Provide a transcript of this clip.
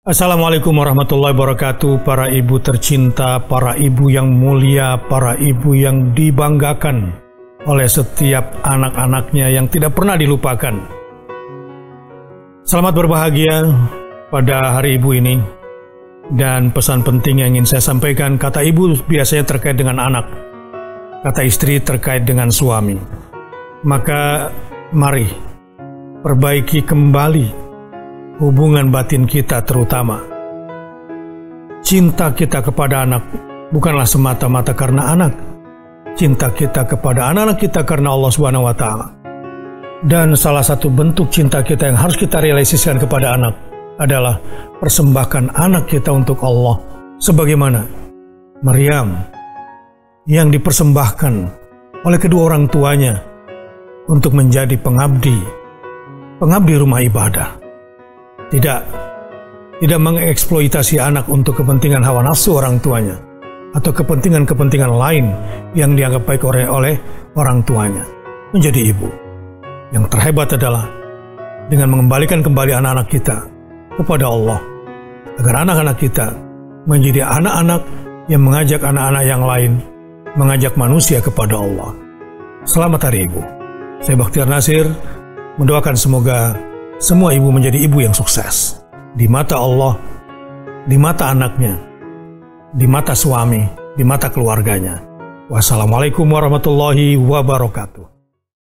Assalamualaikum warahmatullahi wabarakatuh. Para ibu tercinta, para ibu yang mulia, para ibu yang dibanggakan oleh setiap anak-anaknya yang tidak pernah dilupakan. Selamat berbahagia pada hari ibu ini. Dan pesan penting yang ingin saya sampaikan, kata ibu biasanya terkait dengan anak, kata istri terkait dengan suami. Maka mari perbaiki kembali hubungan batin kita, terutama cinta kita kepada anak bukanlah semata-mata karena anak. Cinta kita kepada anak-anak kita karena Allah Subhanahu wa Ta'ala. Dan salah satu bentuk cinta kita yang harus kita realisasikan kepada anak adalah persembahkan anak kita untuk Allah, sebagaimana Maryam yang dipersembahkan oleh kedua orang tuanya untuk menjadi pengabdi rumah ibadah. Tidak mengeksploitasi anak untuk kepentingan hawa nafsu orang tuanya atau kepentingan-kepentingan lain yang dianggap baik oleh orang tuanya. Menjadi ibu yang terhebat adalah dengan mengembalikan kembali anak-anak kita kepada Allah, agar anak-anak kita menjadi anak-anak yang mengajak anak-anak yang lain, mengajak manusia kepada Allah. Selamat Hari Ibu. Saya Bakhtiar Nasir mendoakan semoga semua ibu menjadi ibu yang sukses di mata Allah, di mata anaknya, di mata suami, di mata keluarganya. Wassalamualaikum warahmatullahi wabarakatuh.